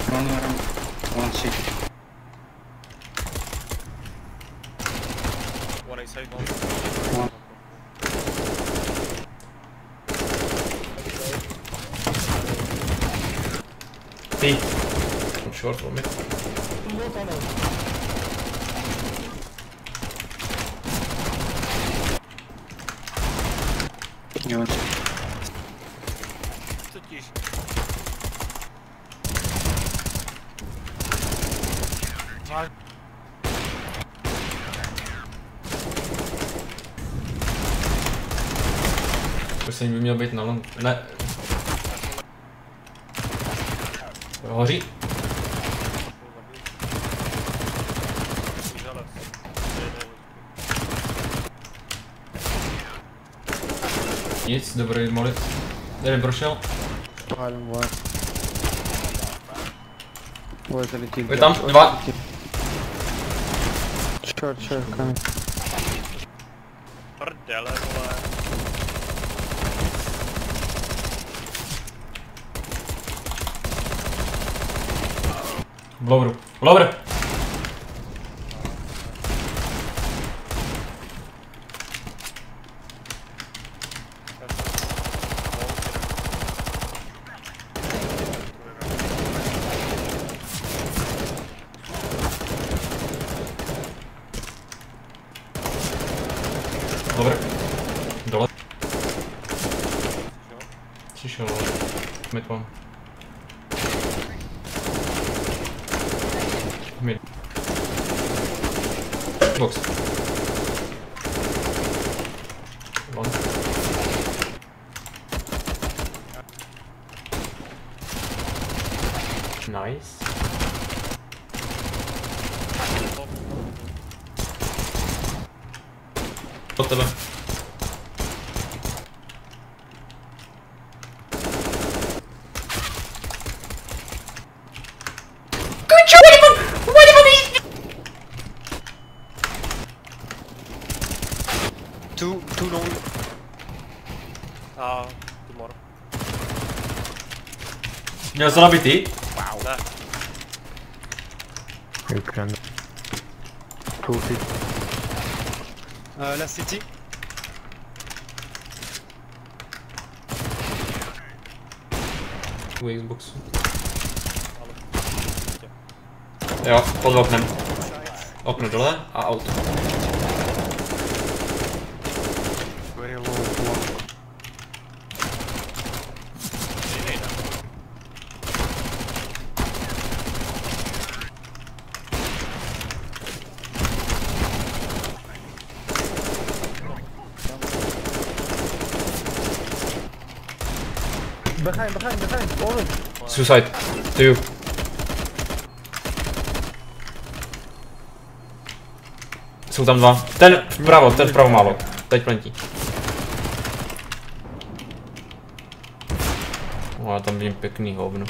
One around. One C. One A side, One. B. I'm short for me. Nie one C. Co dziś? Prostě by měl být na long. Ne. Hoří. Nic, dobrý molit. Jeden prošel. Je tam, dva. Short, coming. Prdele, vole. Blower. Blower. Blower. Dole. Přišel. Mid one. Mid. Box. One. Nice. Od tebe. Two long. Tomorrow. Měl jsi nabitý? Wow. Ne. You can. 250. La city. U Xboxu. Jo, pod oknem. Okno dole a auto. Very low one. Behind. Orange. Suicide. To you. Jsou tam dva. Ten vpravo málo. Teď plentí. O, já tam vidím pěkný hovno.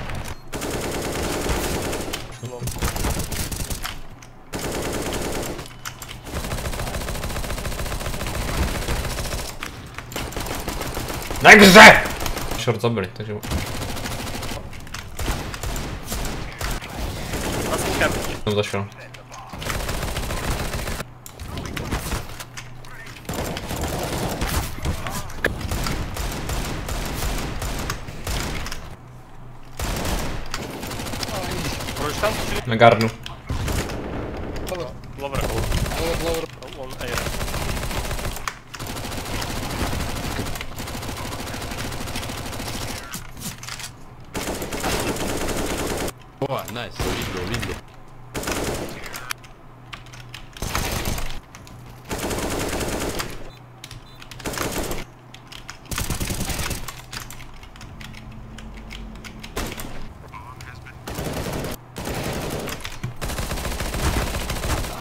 Negře! Short zabili, takže... Jsem zašel. Proč tam? Na garnu. Lover. On A. Oh, nice. Lindo.